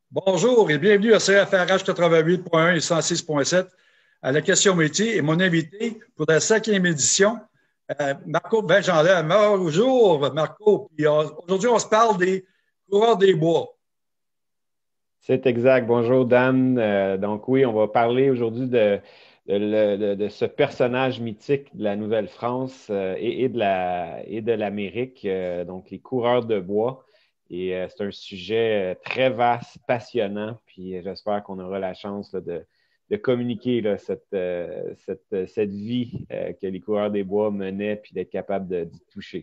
Bonjour et bienvenue à CFRH 88.1 et 106.7 à la question métier et mon invité pour la cinquième édition, Marco Benjandin. Bonjour Marco. Aujourd'hui, on se parle des coureurs des bois. C'est exact. Bonjour Dan. Donc oui, on va parler aujourd'hui de ce personnage mythique de la Nouvelle-France et de l'Amérique, donc les coureurs de bois. Et c'est un sujet très vaste, passionnant, puis j'espère qu'on aura la chance là, de communiquer là, cette vie que les coureurs des bois menaient, puis d'être capable d'y toucher.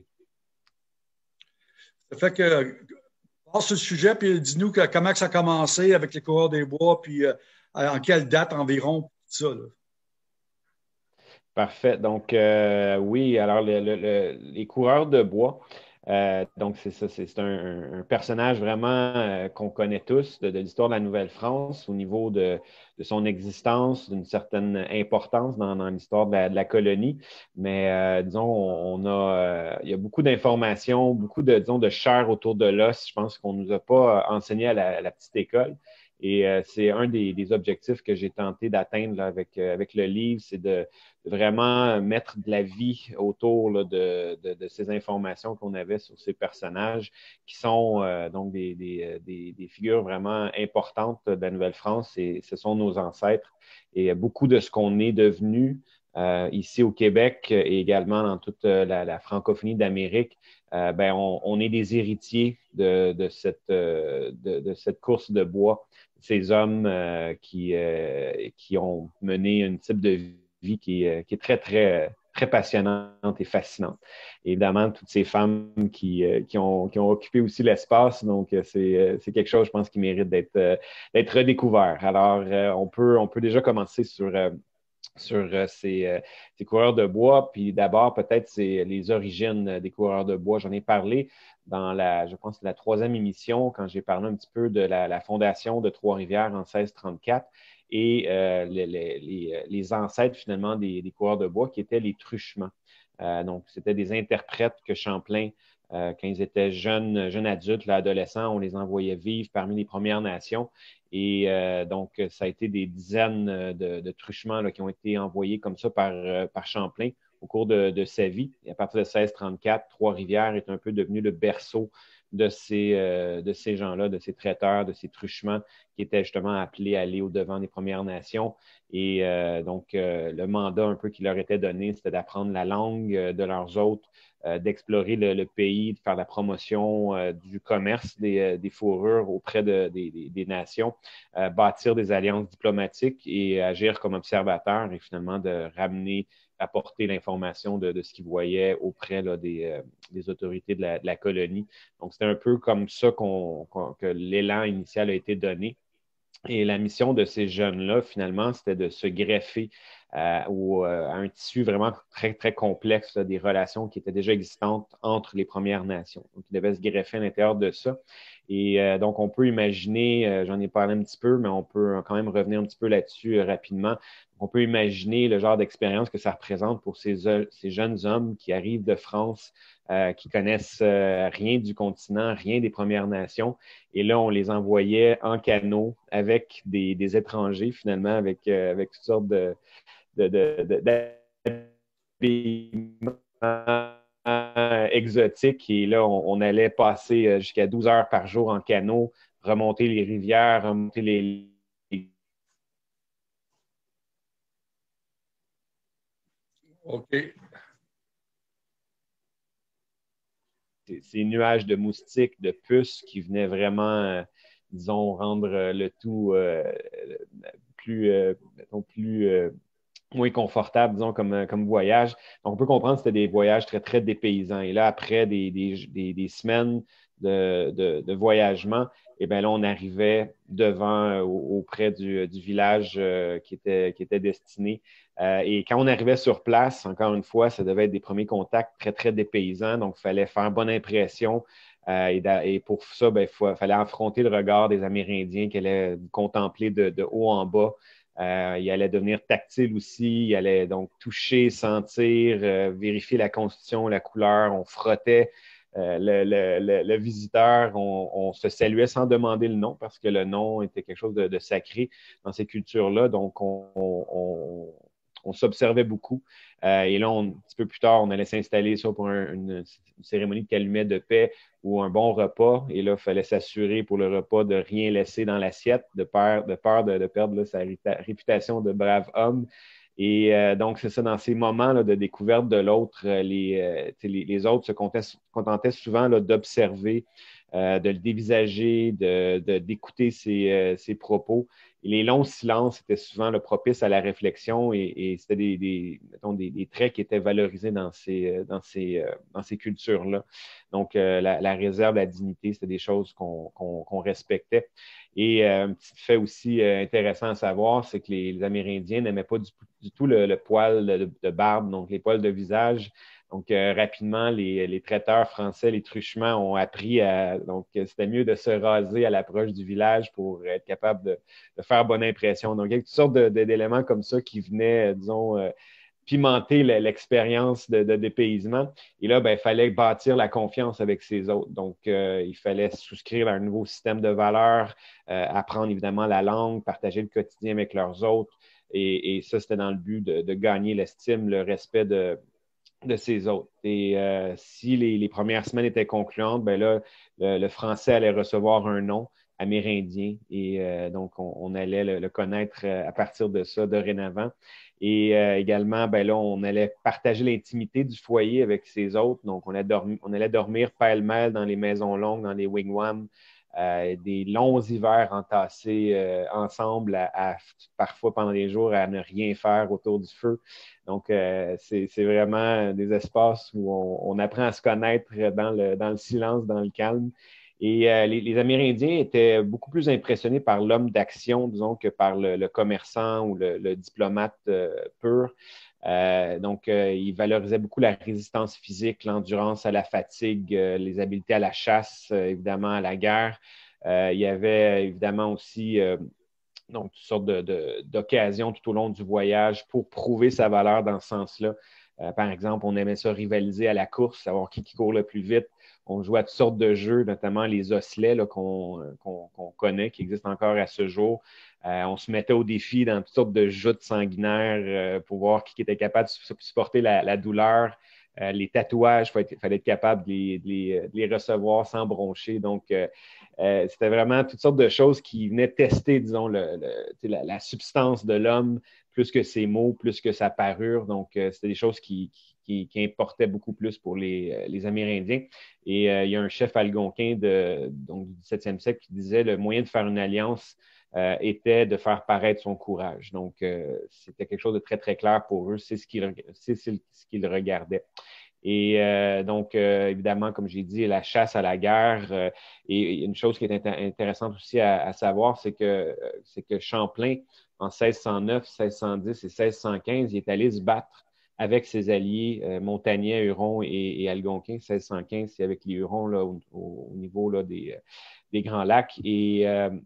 Ça fait que, passe sur le sujet, puis dis-nous comment ça a commencé avec les coureurs des bois, puis en quelle date environ, tout ça. Là. Parfait. Donc, oui, alors les coureurs de bois, donc c'est ça, c'est un personnage vraiment qu'on connaît tous de l'histoire de la Nouvelle-France au niveau de son existence, d'une certaine importance dans l'histoire de la colonie. Mais disons, il y a beaucoup d'informations, beaucoup disons, de chair autour de l'os. Je pense qu'on ne nous a pas enseigné à la petite école. Et c'est un des objectifs que j'ai tenté d'atteindre là, avec le livre, c'est de vraiment mettre de la vie autour là, de ces informations qu'on avait sur ces personnages qui sont donc des figures vraiment importantes de la Nouvelle-France et ce sont nos ancêtres. Et beaucoup de ce qu'on est devenu ici au Québec et également dans toute la francophonie d'Amérique, ben on est des héritiers de cette course de bois, ces hommes qui ont mené un type de vie qui est très, très, très passionnante et fascinante. Et évidemment, toutes ces femmes qui ont occupé aussi l'espace, donc c'est quelque chose, je pense, qui mérite d'être redécouvert. Alors, on peut déjà commencer sur ces coureurs de bois. Puis d'abord, peut-être, c'est les origines des coureurs de bois. J'en ai parlé dans je pense, la troisième émission, quand j'ai parlé un petit peu de la fondation de Trois-Rivières en 1634 et les ancêtres, finalement, des coureurs de bois qui étaient les truchements. Donc, c'était des interprètes que Champlain, quand ils étaient jeunes adultes, là, adolescents, on les envoyait vivre parmi les Premières Nations. Et donc, ça a été des dizaines de truchements là, qui ont été envoyés comme ça par Champlain au cours de sa vie. Et à partir de 1634, Trois-Rivières est un peu devenu le berceau de ces gens-là, de ces traiteurs, de ces truchements qui étaient justement appelés à aller au-devant des Premières Nations. Et donc, le mandat un peu qui leur était donné, c'était d'apprendre la langue de leurs hôtes, d'explorer le pays, de faire la promotion du commerce des fourrures auprès des nations, bâtir des alliances diplomatiques et agir comme observateur et finalement de ramener, apporter l'information de ce qu'ils voyaient auprès là, des autorités de la colonie. Donc, c'était un peu comme ça que l'élan initial a été donné. Et la mission de ces jeunes-là, finalement, c'était de se greffer à un tissu vraiment très, très complexe là, des relations qui étaient déjà existantes entre les Premières Nations. Donc, ils devaient se greffer à l'intérieur de ça. Et donc, on peut imaginer, j'en ai parlé un petit peu, mais on peut quand même revenir un petit peu là-dessus rapidement. Donc, on peut imaginer le genre d'expérience que ça représente pour ces jeunes hommes qui arrivent de France, qui connaissent rien du continent, rien des Premières Nations. Et là, on les envoyait en canot avec des étrangers, finalement, avec toutes sortes d'habillements exotiques. Et là, on allait passer jusqu'à 12 heures par jour en canot, remonter les rivières, remonter OK. ces nuages de moustiques, de puces qui venaient vraiment, disons, rendre le tout plus, moins confortable, disons, comme voyage. Donc, on peut comprendre que c'était des voyages très, très dépaysants. Et là, après des semaines de voyagement, et bien là, on arrivait auprès du village qui était destiné. Et quand on arrivait sur place, encore une fois, ça devait être des premiers contacts très, très dépaysants. Donc, il fallait faire bonne impression. Et pour ça, ben, fallait affronter le regard des Amérindiens qui allaient contempler de haut en bas. Il allait devenir tactile aussi. Il allait donc toucher, sentir, vérifier la constitution, la couleur. On frottait le visiteur, on se saluait sans demander le nom parce que le nom était quelque chose de sacré dans ces cultures-là. Donc, on s'observait beaucoup. Et là, un petit peu plus tard, on allait s'installer soit pour une cérémonie de calumet de paix ou un bon repas. Et là, il fallait s'assurer pour le repas de rien laisser dans l'assiette, de peur de perdre là, sa réputation de brave homme. Et donc, c'est ça, dans ces moments là, de découverte de l'autre, les autres se contentaient souvent là, d'observer, de le dévisager, d'écouter ses propos. Et les longs silences étaient souvent le propice à la réflexion et c'était des traits qui étaient valorisés dans ces cultures-là. Donc, la réserve, la dignité, c'était des choses qu'on respectait. Et un petit fait aussi intéressant à savoir, c'est que les Amérindiens n'aimaient pas du tout le poil de barbe, donc les poils de visage. Donc, rapidement, les traiteurs français, les truchements ont appris donc, c'était mieux de se raser à l'approche du village pour être capable de faire bonne impression. Donc, il y a toutes sortes d'éléments comme ça qui venaient, disons, pimenter l'expérience de dépaysement. Et là, ben, il fallait bâtir la confiance avec ses autres. Donc, il fallait souscrire à un nouveau système de valeurs, apprendre évidemment la langue, partager le quotidien avec leurs autres. Et ça, c'était dans le but de gagner l'estime, le respect de ses autres. Et si les premières semaines étaient concluantes, ben là, le français allait recevoir un nom amérindien. Et donc, on allait le connaître à partir de ça dorénavant. Et également, ben là, on allait partager l'intimité du foyer avec ses autres. Donc, on allait dormir pêle-mêle dans les maisons longues, dans les wigwams, des longs hivers entassés ensemble, parfois pendant des jours, à ne rien faire autour du feu. Donc, c'est vraiment des espaces où on apprend à se connaître dans le silence, dans le calme. Et les Amérindiens étaient beaucoup plus impressionnés par l'homme d'action, disons, que par le commerçant ou le diplomate pur. Donc, ils valorisaient beaucoup la résistance physique, l'endurance à la fatigue, les habiletés à la chasse, évidemment, à la guerre. Il y avait évidemment aussi donc toutes sortes d'occasions tout au long du voyage pour prouver sa valeur dans ce sens-là. Par exemple, on aimait ça rivaliser à la course, savoir qui court le plus vite. On jouait à toutes sortes de jeux, notamment les osselets qu'on connaît, qui existent encore à ce jour. On se mettait au défi dans toutes sortes de joutes sanguinaires pour voir qui était capable de supporter la douleur. Les tatouages, il fallait être capable de les recevoir sans broncher. Donc, c'était vraiment toutes sortes de choses qui venaient tester, disons, la substance de l'homme, plus que ses mots, plus que sa parure. Donc, c'était des choses qui importaient beaucoup plus pour les Amérindiens. Et il y a un chef algonquin donc, du 17e siècle qui disait le moyen de faire une alliance était de faire paraître son courage. Donc, c'était quelque chose de très, très clair pour eux. C'est ce qu'ils regardaient. Et donc, évidemment, comme j'ai dit, la chasse à la guerre. Et une chose qui est intéressante aussi à savoir, c'est que Champlain, en 1609, 1610 et 1615, il est allé se battre avec ses alliés montagnais, Hurons et Algonquins. 1615, c'est avec les Hurons là, au niveau là, des Grands Lacs. Et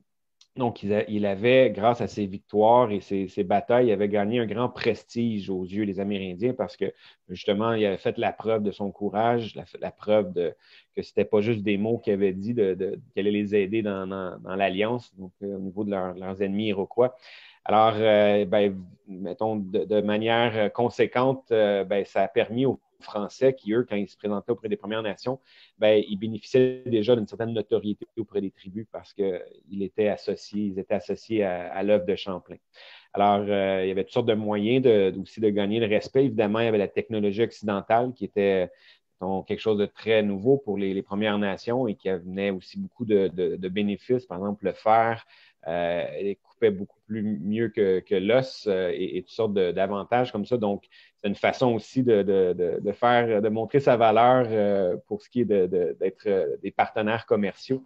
donc, il avait, grâce à ses victoires et ses batailles, il avait gagné un grand prestige aux yeux des Amérindiens parce que, justement, il avait fait la preuve de son courage, la preuve que c'était pas juste des mots qu'il avait dit, qu'il allait les aider dans l'Alliance, donc au niveau de leurs ennemis iroquois. Alors, mettons, de manière conséquente, ça a permis aux Français qui, eux, quand ils se présentaient auprès des Premières Nations, ils bénéficiaient déjà d'une certaine notoriété auprès des tribus parce qu'ils étaient associés à l'œuvre de Champlain. Alors, il y avait toutes sortes de moyens aussi de gagner le respect. Évidemment, il y avait la technologie occidentale qui était quelque chose de très nouveau pour les Premières Nations et qui amenait aussi beaucoup de bénéfices. Par exemple, le fer coupait beaucoup mieux que l'os et toutes sortes d'avantages comme ça. Donc, c'est une façon aussi de montrer sa valeur pour ce qui est d'être des partenaires commerciaux.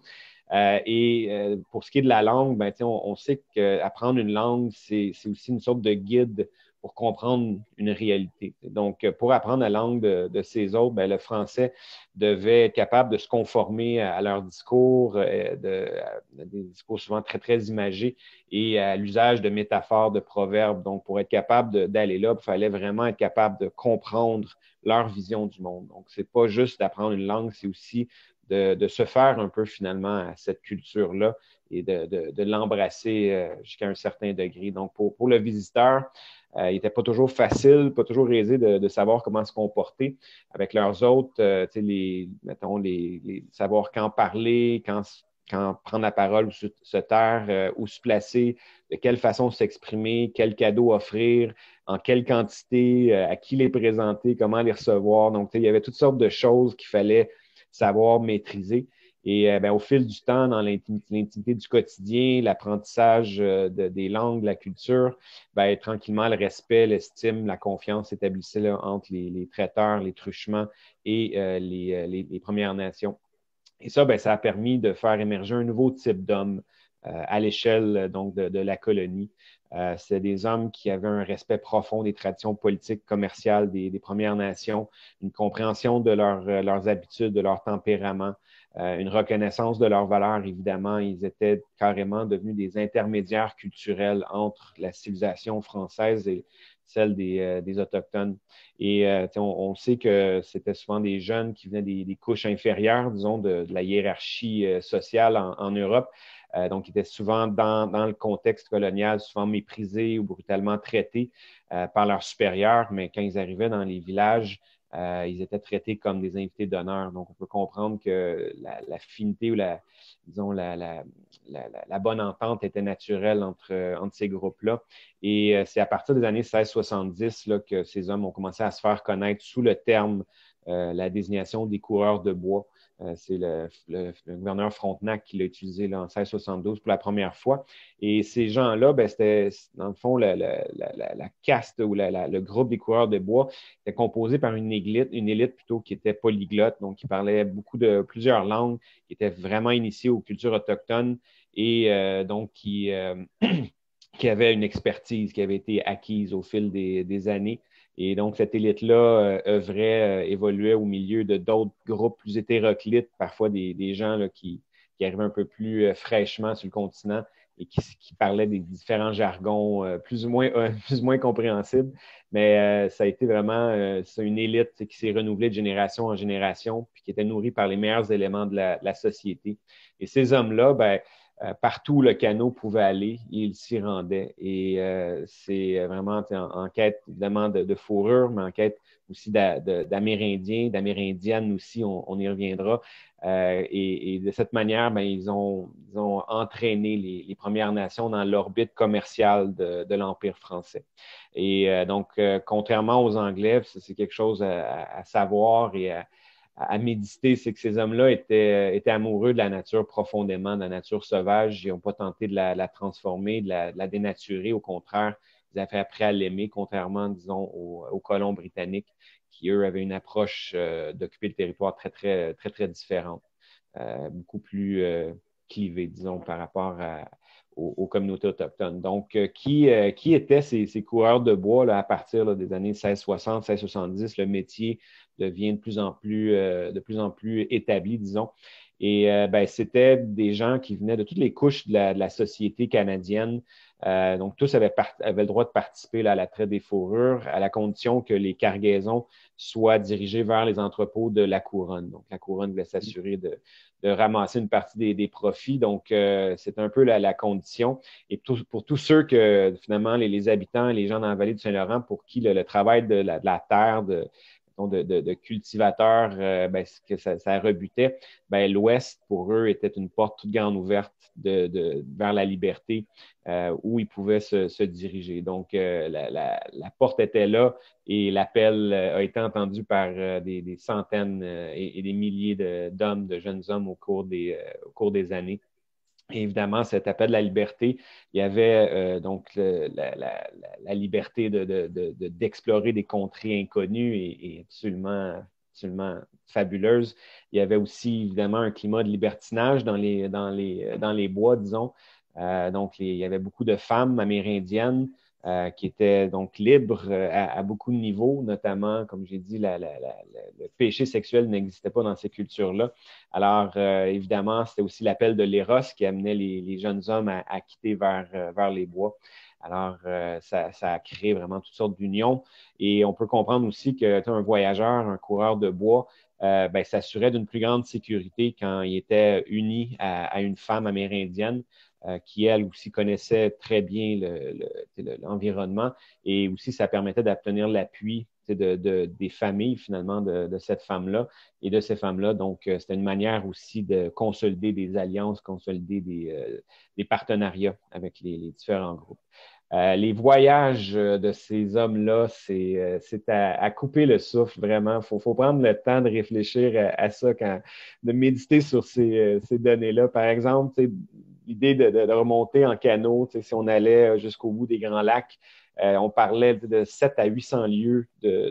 Pour ce qui est de la langue, on sait qu'apprendre une langue, c'est aussi une sorte de guide pour comprendre une réalité. Donc, pour apprendre la langue de ces autres, ben, le français devait être capable de se conformer à leur discours, des discours souvent très, très imagés et à l'usage de métaphores, de proverbes. Donc, pour être capable d'aller là, il fallait vraiment être capable de comprendre leur vision du monde. Donc, ce n'est pas juste d'apprendre une langue, c'est aussi de se faire un peu finalement à cette culture-là et de l'embrasser jusqu'à un certain degré. Donc, pour le visiteur, il n'était pas toujours facile, pas toujours aisé de savoir comment se comporter avec leurs hôtes, mettons, savoir quand parler, quand prendre la parole ou se taire, où se placer, de quelle façon s'exprimer, quel cadeau offrir, en quelle quantité, à qui les présenter, comment les recevoir. Donc, il y avait toutes sortes de choses qu'il fallait savoir maîtriser. Et au fil du temps, dans l'intimité du quotidien, l'apprentissage des langues, de la culture, tranquillement, le respect, l'estime, la confiance s'établissait là, entre les traiteurs, les truchements et les Premières Nations. Et ça, ça a permis de faire émerger un nouveau type d'homme à l'échelle donc de la colonie. C'est des hommes qui avaient un respect profond des traditions politiques, commerciales des Premières Nations, une compréhension de leurs habitudes, de leur tempérament, une reconnaissance de leurs valeurs, évidemment. Ils étaient carrément devenus des intermédiaires culturels entre la civilisation française et celle des Autochtones. Et on sait que c'était souvent des jeunes qui venaient des couches inférieures, disons, de la hiérarchie sociale en Europe. Donc, qui étaient souvent dans le contexte colonial, souvent méprisés ou brutalement traités par leurs supérieurs, mais quand ils arrivaient dans les villages, ils étaient traités comme des invités d'honneur. Donc, on peut comprendre que l'affinité ou disons, la bonne entente était naturelle entre ces groupes-là. Et c'est à partir des années 1670 là, que ces hommes ont commencé à se faire connaître sous le terme, la désignation des coureurs de bois. C'est le gouverneur Frontenac qui l'a utilisé là, en 1672 pour la première fois. Et ces gens-là, c'était dans le fond la caste ou le groupe des coureurs de bois était composé par une élite plutôt qui était polyglotte, donc qui parlait plusieurs langues, qui était vraiment initiée aux cultures autochtones et donc qui avait une expertise qui avait été acquise au fil des années. Et donc, cette élite-là œuvrait, évoluait au milieu de d'autres groupes plus hétéroclites, parfois des gens là, qui arrivaient un peu plus fraîchement sur le continent et qui parlaient des différents jargons plus ou moins compréhensibles. Mais ça a été vraiment c'est une élite qui s'est renouvelée de génération en génération, puis qui était nourrie par les meilleurs éléments de la société. Et ces hommes-là, partout où le canot pouvait aller, il s'y rendait. Et c'est vraiment en quête, évidemment, de fourrure, mais en quête aussi d'Amérindiens, d'Amérindiennes aussi, on y reviendra. Et de cette manière, ils ont entraîné les Premières Nations dans l'orbite commerciale de l'Empire français. Et donc, contrairement aux Anglais, c'est quelque chose à savoir et à méditer, c'est que ces hommes-là étaient amoureux de la nature profondément, de la nature sauvage. Ils n'ont pas tenté de la transformer, de la dénaturer. Au contraire, ils avaient appris à l'aimer, contrairement, disons, aux colons britanniques qui, eux, avaient une approche d'occuper le territoire très, très, très, très différente, beaucoup plus clivée, disons, par rapport aux communautés autochtones. Donc, qui étaient ces coureurs de bois là, à partir là, des années 1660, 1670? Le métier devient de plus en plus établi, disons. Et c'était des gens qui venaient de toutes les couches de la société canadienne. Donc, tous avaient le droit de participer là, à la traite des fourrures, à la condition que les cargaisons soient dirigées vers les entrepôts de la couronne. Donc, la couronne voulait s'assurer de ramasser une partie des profits. Donc, c'est un peu la condition. Et pour tous ceux que, finalement, les habitants, les gens dans la vallée du Saint-Laurent, pour qui le travail de la terre, de cultivateurs, ce que ça rebutait, l'Ouest, pour eux, était une porte toute grande ouverte vers la liberté où ils pouvaient se diriger. Donc, la porte était là et l'appel a été entendu par des centaines et des milliers d'hommes, de jeunes hommes au cours des années. Et évidemment, cet appel de la liberté, il y avait donc la liberté d'explorer des contrées inconnues et absolument, absolument fabuleuses. Il y avait aussi évidemment un climat de libertinage dans les bois, disons. Donc, il y avait beaucoup de femmes amérindiennes qui était donc libre à beaucoup de niveaux, notamment, comme j'ai dit, le péché sexuel n'existait pas dans ces cultures-là. Alors, évidemment, c'était aussi l'appel de l'Éros qui amenait les jeunes hommes à quitter vers les bois. Alors, ça a créé vraiment toutes sortes d'unions. Et on peut comprendre aussi qu'un voyageur, un coureur de bois, s'assurait d'une plus grande sécurité quand il était uni à une femme amérindienne qui, elle aussi, connaissait très bien l'environnement. Et aussi, ça permettait d'obtenir l'appui des familles, finalement, de cette femme-là et de ces femmes-là. Donc, c'était une manière aussi de consolider des alliances, consolider des partenariats avec les différents groupes. Les voyages de ces hommes-là, c'est à couper le souffle, vraiment. Il faut prendre le temps de réfléchir à ça, de méditer sur ces données-là. Par exemple, l'idée de remonter en canot, si on allait jusqu'au bout des Grands Lacs, on parlait de 7 à 800 lieues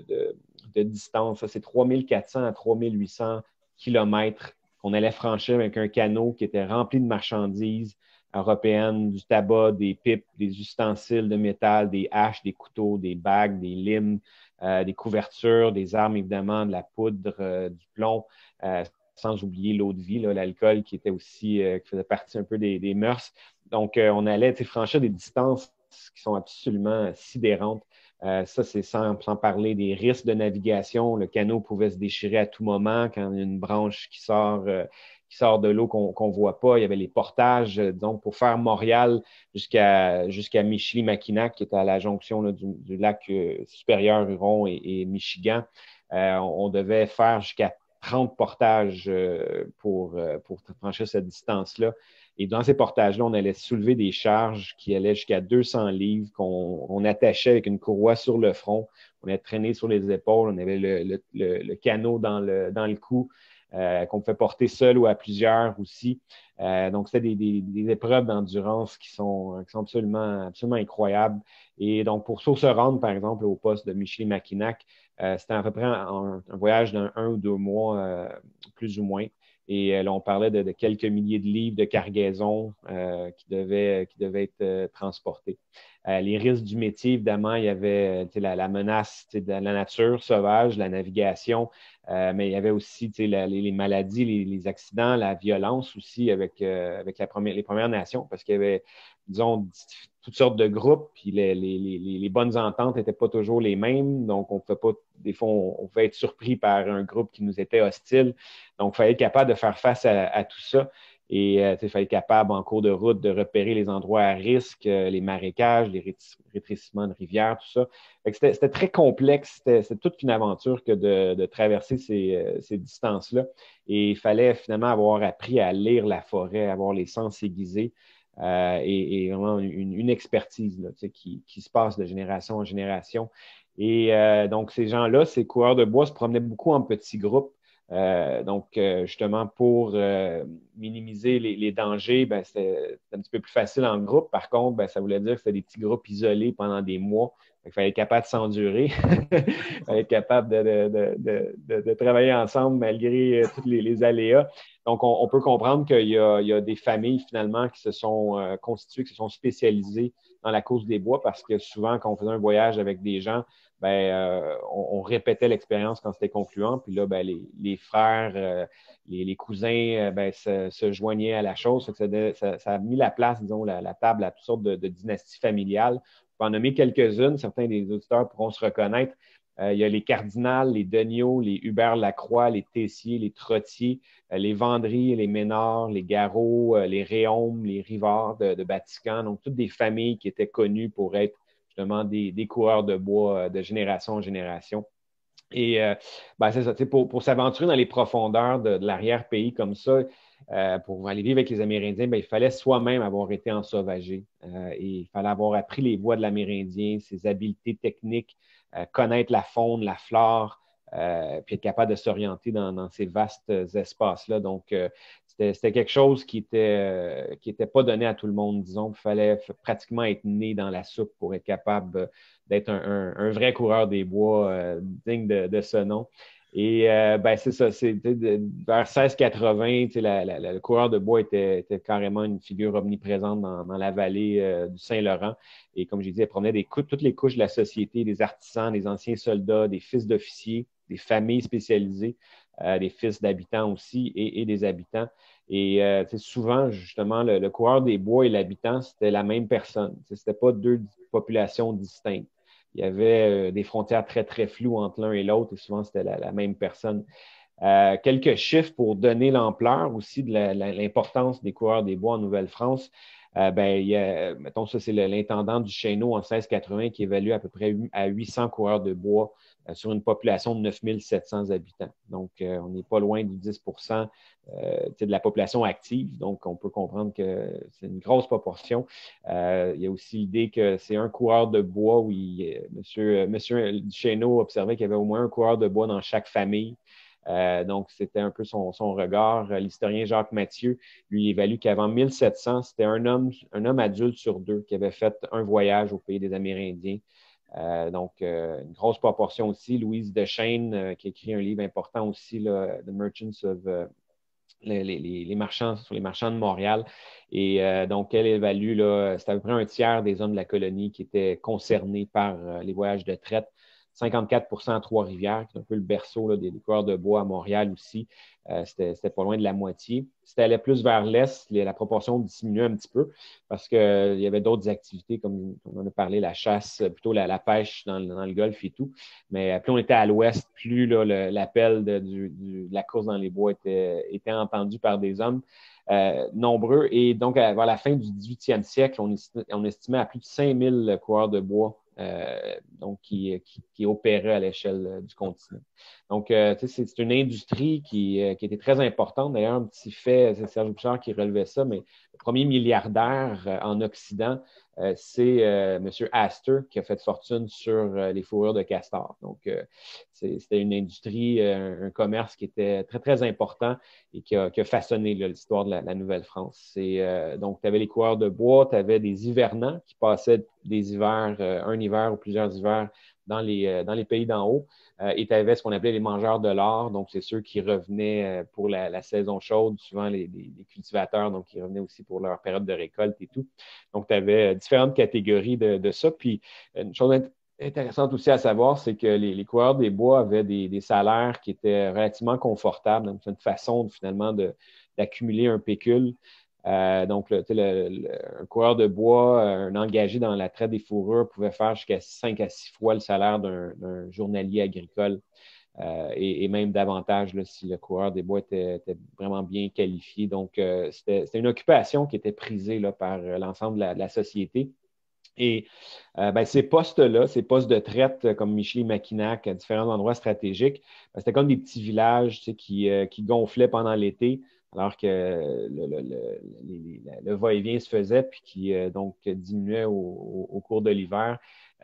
de distance. Ça, c'est 3400 à 3800 kilomètres qu'on allait franchir avec un canot qui était rempli de marchandises européenne, du tabac, des pipes, des ustensiles de métal, des haches, des couteaux, des bagues, des limes, des couvertures, des armes, évidemment, de la poudre, du plomb, sans oublier l'eau de vie, l'alcool qui était aussi, qui faisait partie un peu des mœurs. Donc, on allait franchir des distances qui sont absolument sidérantes. Ça, c'est sans parler des risques de navigation. Le canot pouvait se déchirer à tout moment quand il y a une branche qui sort de l'eau qu'on ne voit pas. Il y avait les portages, donc pour faire Montréal jusqu'à Michilimackinac, qui est à la jonction du lac supérieur Huron et Michigan. On devait faire jusqu'à 30 portages pour franchir cette distance-là. Et dans ces portages-là, on allait soulever des charges qui allaient jusqu'à 200 livres qu'on attachait avec une courroie sur le front. On allait traîner sur les épaules. On avait le canot dans le cou. Qu'on pouvait porter seul ou à plusieurs aussi. Donc, c'était des épreuves d'endurance qui sont absolument, absolument incroyables. Et donc, pour se rendre, par exemple, au poste de Michilimackinac, c'était à peu près un voyage d'un 1 ou 2 mois, plus ou moins. Et là, on parlait de quelques milliers de livres de cargaison qui devaient être transportés. Les risques du métier, évidemment, il y avait la menace de la nature sauvage, la navigation, mais il y avait aussi les maladies, les accidents, la violence aussi avec les Premières Nations, parce qu'il y avait, disons, toutes sortes de groupes, puis les bonnes ententes n'étaient pas toujours les mêmes, donc on pouvait pas, des fois, on pouvait être surpris par un groupe qui nous était hostile, donc il fallait être capable de faire face à tout ça. Et il fallait être capable, en cours de route, de repérer les endroits à risque, les marécages, les rétrécissements de rivières, tout ça. C'était très complexe. C'était toute une aventure que de traverser ces distances-là. Et il fallait finalement avoir appris à lire la forêt, avoir les sens aiguisés et vraiment une expertise là, qui se passe de génération en génération. Et donc, ces gens-là, ces coureurs de bois, se promenaient beaucoup en petits groupes. Donc, justement, pour minimiser les dangers, c'était un petit peu plus facile en groupe. Par contre, ça voulait dire que c'était des petits groupes isolés pendant des mois. Il fallait être capable de s'endurer. Il fallait être capable de travailler ensemble malgré tous les aléas. Donc, on peut comprendre qu'il y a des familles, finalement, qui se sont constituées, qui se sont spécialisées dans la course des bois parce que souvent, quand on faisait un voyage avec des gens, on répétait l'expérience quand c'était concluant. Puis là, les frères, les cousins se joignaient à la chose. Ça a mis la place, disons, la table à toutes sortes de dynasties familiales. Je peux en nommer quelques-unes. Certains des auditeurs pourront se reconnaître. Il y a les Cardinals, les Degnaud, les Hubert Lacroix, les Tessier, les Trottier, les Vendry, les Ménard, les Garot, les Réaume, les Rivard de Vatican. Donc, toutes des familles qui étaient connues pour être justement des coureurs de bois de génération en génération. Et c'est ça, pour s'aventurer dans les profondeurs de l'arrière-pays comme ça, pour aller vivre avec les Amérindiens, il fallait soi-même avoir été ensauvagé. Et il fallait avoir appris les voies de l'Amérindien, ses habiletés techniques, connaître la faune, la flore, puis être capable de s'orienter dans ces vastes espaces-là. Donc, c'était quelque chose qui était pas donné à tout le monde, disons. Il fallait pratiquement être né dans la soupe pour être capable d'être un vrai coureur des bois digne de ce nom. Et c'est ça, vers 1680, le coureur de bois était carrément une figure omniprésente dans la vallée du Saint-Laurent. Et comme j'ai dit, elle promenait toutes les couches de la société, des artisans, des anciens soldats, des fils d'officiers, des familles spécialisées, des fils d'habitants aussi et des habitants. Et souvent, justement, le coureur des bois et l'habitant, c'était la même personne. Ce n'était pas deux populations distinctes. Il y avait des frontières très, très floues entre l'un et l'autre et souvent, c'était la même personne. Quelques chiffres pour donner l'ampleur aussi de l'importance des coureurs des bois en Nouvelle-France. Mettons, ça, c'est l'intendant du Chesneau en 1680 qui évalue à peu près à 800 coureurs de bois sur une population de 9 700 habitants. Donc, on n'est pas loin du 10 de la population active. Donc, on peut comprendre que c'est une grosse proportion. Il y a aussi l'idée que c'est un coureur de bois où Monsieur Duchesneau observait qu'il y avait au moins un coureur de bois dans chaque famille. Donc, c'était un peu son regard. L'historien Jacques Mathieu, lui, évalue qu'avant 1700, c'était un homme adulte sur deux qui avait fait un voyage au pays des Amérindiens. Une grosse proportion aussi. Louise Deschênes, qui a écrit un livre important aussi, là, The Merchants of les marchands sur les marchands de Montréal. Et donc, elle évalue, là, c'est à peu près un tiers des hommes de la colonie qui étaient concernés par les voyages de traite. 54 à Trois-Rivières, qui est un peu le berceau là, des coureurs de bois à Montréal aussi. C'était pas loin de la moitié. Si tu allais plus vers l'est, la proportion diminuait un petit peu parce qu'il y avait d'autres activités, comme on en a parlé, la chasse, plutôt la pêche dans le golfe et tout. Mais plus on était à l'ouest, plus l'appel de la course dans les bois était entendu par des hommes nombreux. Et donc, vers la fin du 18e siècle, on estimait à plus de 5000 coureurs de bois qui opérait à l'échelle du continent. Donc, c'est une industrie qui était très importante. D'ailleurs, un petit fait, c'est Serge Bouchard qui relevait ça, mais le premier milliardaire en Occident, c'est M. Astor qui a fait fortune sur les fourrures de castor. Donc, c'était une industrie, un commerce qui était très, très important et qui a façonné l'histoire de la Nouvelle-France. Donc, tu avais les coureurs de bois, tu avais des hivernants qui passaient des hivers, un hiver ou plusieurs hivers dans les pays d'en haut. Et tu avais ce qu'on appelait les mangeurs de l'or, donc c'est ceux qui revenaient pour la saison chaude, souvent les cultivateurs, donc qui revenaient aussi pour leur période de récolte et tout. Donc, tu avais différentes catégories de ça. Puis, une chose intéressante aussi à savoir, c'est que les coureurs des bois avaient des salaires qui étaient relativement confortables. Donc, c'est une façon finalement d'accumuler un pécule. Donc, un coureur de bois, un engagé dans la traite des fourrures pouvait faire jusqu'à 5 à 6 fois le salaire d'un journalier agricole et même davantage là, si le coureur des bois était vraiment bien qualifié. Donc, c'était une occupation qui était prisée là, par l'ensemble de la société. Et ces postes-là, ces postes de traite comme Michilimackinac, à différents endroits stratégiques, c'était comme des petits villages qui gonflaient pendant l'été, alors que le va-et-vient se faisait, puis qui donc diminuait au cours de l'hiver.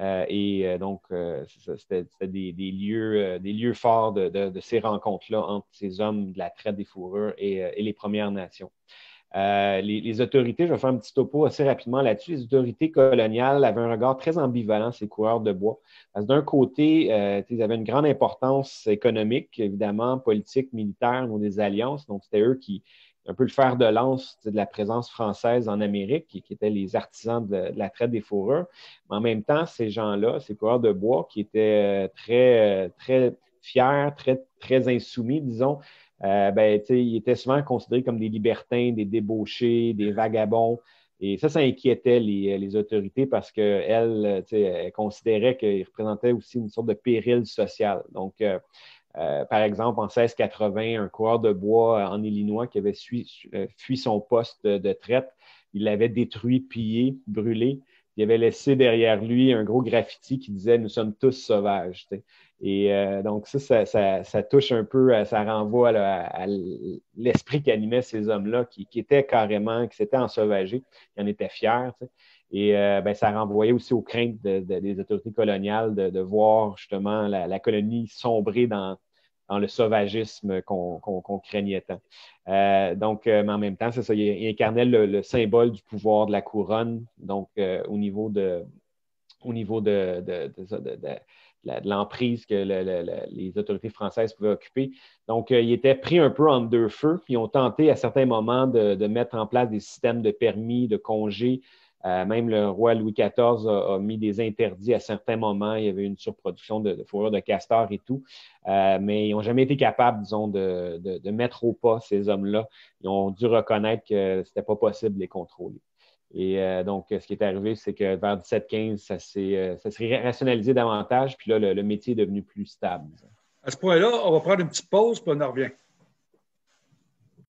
C'était des lieux forts de ces rencontres-là entre ces hommes de la traite des fourrures et les Premières Nations. Les autorités, je vais faire un petit topo assez rapidement là-dessus, les autorités coloniales avaient un regard très ambivalent, ces coureurs de bois. Parce que d'un côté, ils avaient une grande importance économique, évidemment, politique, militaire, ou des alliances. Donc, c'était eux qui, un peu le fer de lance de la présence française en Amérique, qui étaient les artisans de la traite des fourrures. Mais en même temps, ces gens-là, ces coureurs de bois, qui étaient très fiers, très, très insoumis, disons, ils étaient souvent considérés comme des libertins, des débauchés, des vagabonds. Et ça inquiétait les autorités parce qu'elles considéraient qu'ils représentaient aussi une sorte de péril social. Donc, par exemple, en 1680, un coureur de bois en Illinois qui avait fui son poste de traite, il l'avait détruit, pillé, brûlé. Il avait laissé derrière lui un gros graffiti qui disait « Nous sommes tous sauvages ». Et donc, ça touche un peu, ça renvoie à l'esprit qui animait ces hommes-là, qui étaient carrément, qui s'étaient ensauvagés, qui en étaient fiers. Et ça renvoyait aussi aux craintes des autorités coloniales de voir justement la colonie sombrer dans le sauvagisme qu'on craignait tant. Mais en même temps, c'est ça, il incarnait le symbole du pouvoir de la couronne, donc au niveau de l'emprise que les autorités françaises pouvaient occuper. Donc, ils étaient pris un peu en deux feux. Ils ont tenté à certains moments de mettre en place des systèmes de permis, de congés. Même le roi Louis XIV a mis des interdits à certains moments. Il y avait une surproduction de fourrure de castor et tout. Mais ils n'ont jamais été capables, disons, de mettre au pas ces hommes-là. Ils ont dû reconnaître que ce n'était pas possible de les contrôler. Et donc, ce qui est arrivé, c'est que vers 1715, ça s'est rationalisé davantage. Puis là, le métier est devenu plus stable. À ce point-là, on va prendre une petite pause, puis on en revient.